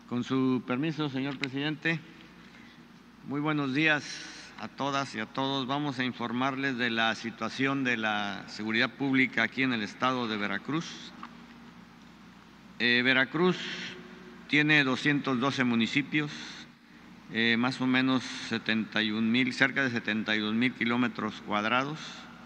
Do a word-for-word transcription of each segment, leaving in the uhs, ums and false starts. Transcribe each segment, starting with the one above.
Con su permiso, señor presidente, muy buenos días a todas y a todos. Vamos a informarles de la situación de la seguridad pública aquí en el estado de Veracruz. Eh, Veracruz tiene doscientos doce municipios, eh, más o menos setenta y un mil, cerca de setenta y dos mil kilómetros cuadrados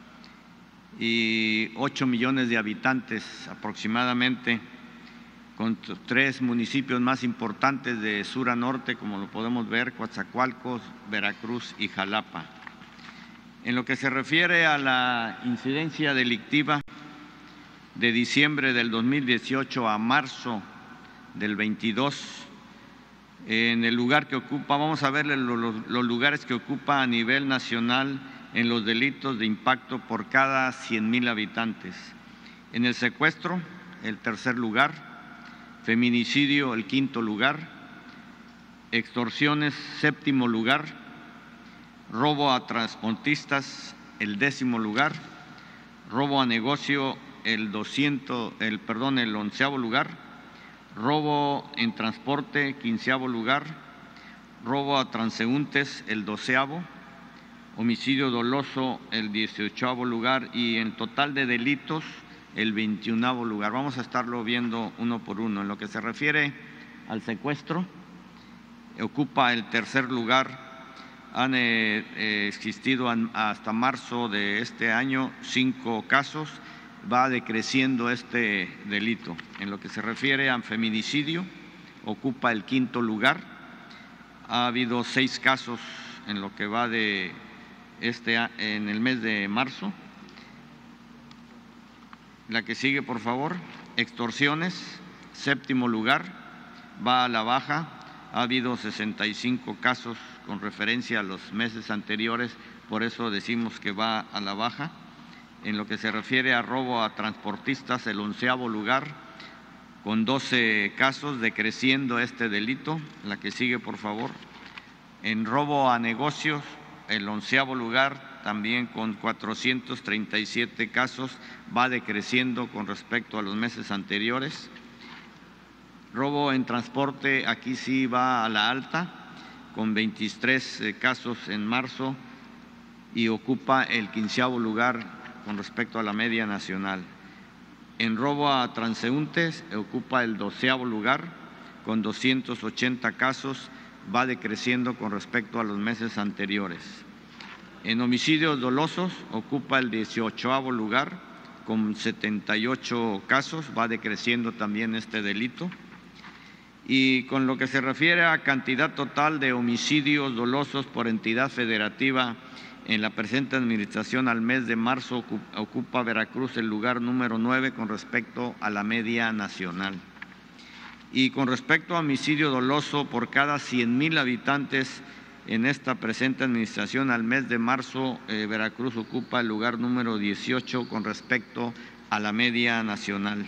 y ocho millones de habitantes aproximadamente, con tres municipios más importantes de sur a norte, como lo podemos ver: Coatzacoalcos, Veracruz y Jalapa. En lo que se refiere a la incidencia delictiva de diciembre del dos mil dieciocho a marzo del veintidós, en el lugar que ocupa, vamos a ver los, los lugares que ocupa a nivel nacional en los delitos de impacto por cada cien mil habitantes. En el secuestro, el tercer lugar; feminicidio, el quinto lugar; extorsiones, séptimo lugar; robo a transportistas, el décimo lugar; robo a negocio, el doscientos, el perdón, el onceavo lugar; robo en transporte, quinceavo lugar; robo a transeúntes, el doceavo; homicidio doloso, el dieciochoavo lugar, y en total de delitos, el veintiunavo lugar. Vamos a estarlo viendo uno por uno. En lo que se refiere al secuestro, ocupa el tercer lugar. Han eh, eh, existido hasta marzo de este año cinco casos. Va decreciendo este delito. En lo que se refiere al feminicidio, ocupa el quinto lugar. Ha habido seis casos en lo que va de este en el mes de marzo. La que sigue, por favor. Extorsiones, séptimo lugar, va a la baja. Ha habido sesenta y cinco casos con referencia a los meses anteriores, por eso decimos que va a la baja. En lo que se refiere a robo a transportistas, el onceavo lugar, con doce casos, decreciendo este delito. La que sigue, por favor. En robo a negocios, el onceavo lugar, también con cuatrocientos treinta y siete casos, va decreciendo con respecto a los meses anteriores. Robo en transporte, aquí sí va a la alta, con veintitrés casos en marzo, y ocupa el quinceavo lugar con respecto a la media nacional. En robo a transeúntes, ocupa el doceavo lugar, con doscientos ochenta casos, va decreciendo con respecto a los meses anteriores. En homicidios dolosos, ocupa el dieciochoavo lugar, con setenta y ocho casos, va decreciendo también este delito. Y con lo que se refiere a cantidad total de homicidios dolosos por entidad federativa en la presente administración, al mes de marzo ocupa Veracruz el lugar número nueve con respecto a la media nacional. Y con respecto a homicidio doloso por cada cien mil habitantes, en esta presente administración, al mes de marzo, eh, Veracruz ocupa el lugar número dieciocho con respecto a la media nacional.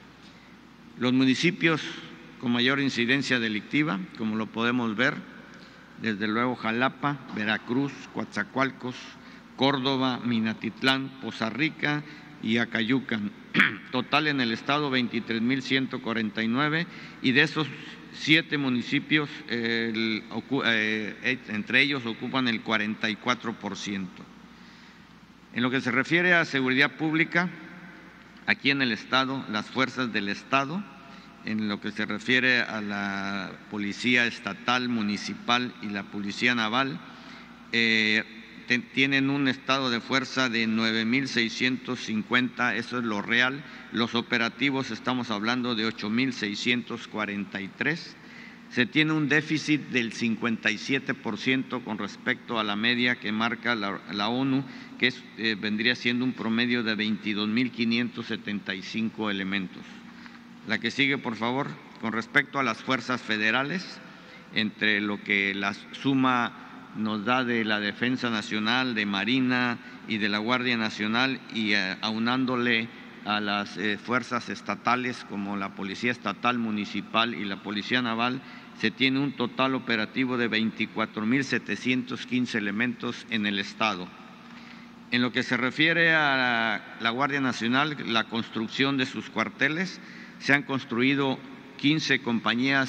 Los municipios con mayor incidencia delictiva, como lo podemos ver, desde luego Jalapa, Veracruz, Coatzacoalcos, Córdoba, Minatitlán, Poza Rica y Acayucan. Total en el estado veintitrés mil ciento cuarenta y nueve, y de esos siete municipios, eh, eh, entre ellos ocupan el cuarenta y cuatro por ciento. En lo que se refiere a seguridad pública, aquí en el estado, las fuerzas del estado, en lo que se refiere a la policía estatal, municipal y la policía naval, eh, te, tienen un estado de fuerza de nueve mil seiscientos cincuenta, eso es lo real. Los operativos estamos hablando de ocho mil seiscientos cuarenta y tres. Se tiene un déficit del cincuenta y siete por ciento con respecto a la media que marca la, la ONU, que es, eh, vendría siendo un promedio de veintidós mil quinientos setenta y cinco elementos. La que sigue, por favor. Con respecto a las fuerzas federales, entre lo que la suma nos da de la Defensa Nacional, de Marina y de la Guardia Nacional, y eh, aunándole a las eh, fuerzas estatales como la Policía Estatal, Municipal y la Policía Naval, se tiene un total operativo de veinticuatro mil setecientos quince elementos en el estado. En lo que se refiere a la Guardia Nacional, la construcción de sus cuarteles, se han construido quince compañías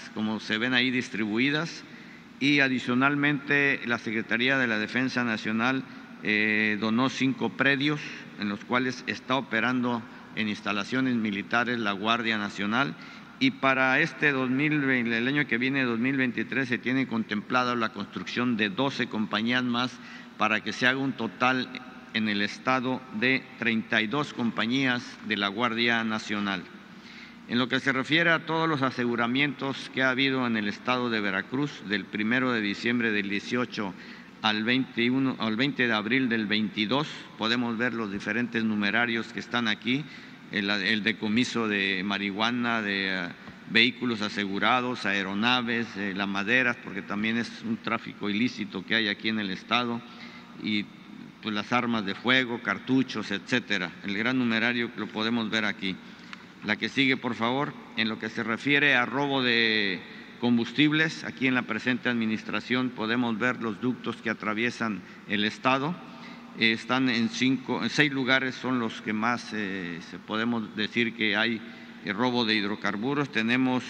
como se ven ahí distribuidas, y adicionalmente la Secretaría de la Defensa Nacional eh, donó cinco predios en los cuales está operando en instalaciones militares la Guardia Nacional, y para este dos mil veinte, el año que viene, dos mil veintitrés, se tiene contemplada la construcción de doce compañías más para que se haga un total en el estado de treinta y dos compañías de la Guardia Nacional. En lo que se refiere a todos los aseguramientos que ha habido en el estado de Veracruz, del primero de diciembre del dieciocho al veintiuno, al veinte de abril del veintidós, podemos ver los diferentes numerarios que están aquí, el, el decomiso de marihuana, de uh, vehículos asegurados, aeronaves, eh, las maderas, porque también es un tráfico ilícito que hay aquí en el estado, y pues las armas de fuego, cartuchos, etcétera. El gran numerario lo podemos ver aquí. La que sigue, por favor. En lo que se refiere a robo de combustibles, aquí en la presente administración podemos ver los ductos que atraviesan el estado. Eh, están en cinco, en seis lugares son los que más eh, se podemos decir que hay eh, robo de hidrocarburos. Tenemos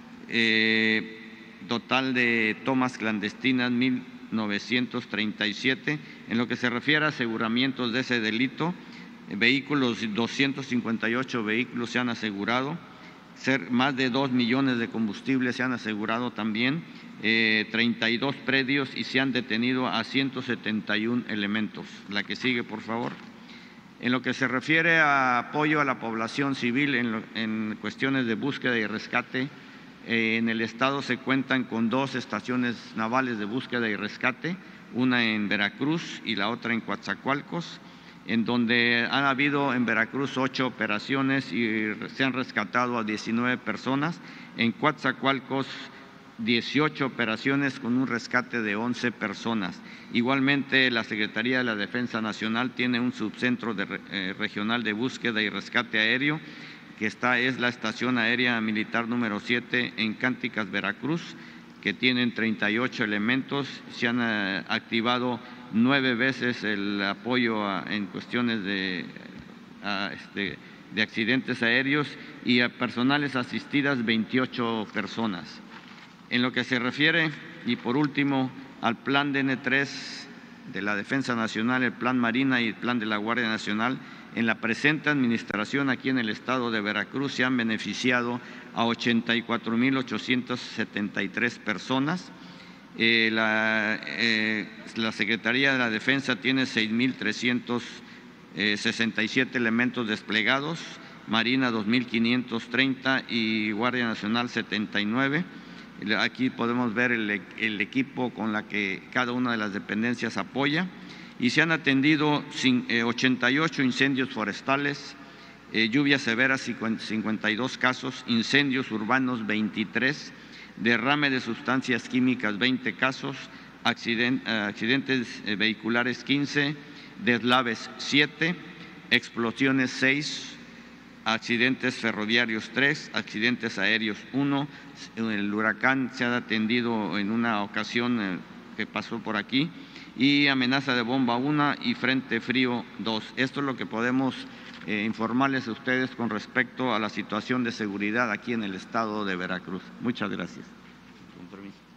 eh, total de tomas clandestinas mil novecientos treinta y siete. En lo que se refiere a aseguramientos de ese delito, vehículos, doscientos cincuenta y ocho vehículos se han asegurado, ser más de dos millones de combustibles se han asegurado también, eh, treinta y dos predios, y se han detenido a ciento setenta y uno elementos. La que sigue, por favor. En lo que se refiere a apoyo a la población civil en, lo, en cuestiones de búsqueda y rescate, eh, en el estado se cuentan con dos estaciones navales de búsqueda y rescate, una en Veracruz y la otra en Coatzacoalcos, en donde han habido en Veracruz ocho operaciones y se han rescatado a diecinueve personas, en Coatzacoalcos dieciocho operaciones con un rescate de once personas. Igualmente, la Secretaría de la Defensa Nacional tiene un subcentro de, eh, regional de búsqueda y rescate aéreo, que está, es la Estación Aérea Militar número siete en Cánticas, Veracruz, que tienen treinta y ocho elementos. Se han eh, activado nueve veces el apoyo a, en cuestiones de, a, este, de accidentes aéreos, y a personales asistidas veintiocho personas. En lo que se refiere, y por último, al plan D N tres de la Defensa Nacional, el plan Marina y el plan de la Guardia Nacional, en la presente administración aquí en el estado de Veracruz se han beneficiado a ochenta y cuatro mil ochocientas setenta y tres personas. Eh, la, eh, la Secretaría de la Defensa tiene seis mil trescientos sesenta y siete elementos desplegados, Marina dos mil quinientos treinta y Guardia Nacional setenta y nueve. Aquí podemos ver el, el equipo con la que cada una de las dependencias apoya, y se han atendido ochenta y ocho incendios forestales, eh, lluvias severas cincuenta y dos casos, incendios urbanos veintitrés, derrame de sustancias químicas veinte casos, accident, accidentes vehiculares quince, deslaves siete, explosiones seis, accidentes ferroviarios tres, accidentes aéreos uno. El huracán se ha atendido en una ocasión eh, que pasó por aquí, y amenaza de bomba una y frente frío dos. Esto es lo que podemos eh, informarles a ustedes con respecto a la situación de seguridad aquí en el estado de Veracruz. Muchas gracias. Con permiso.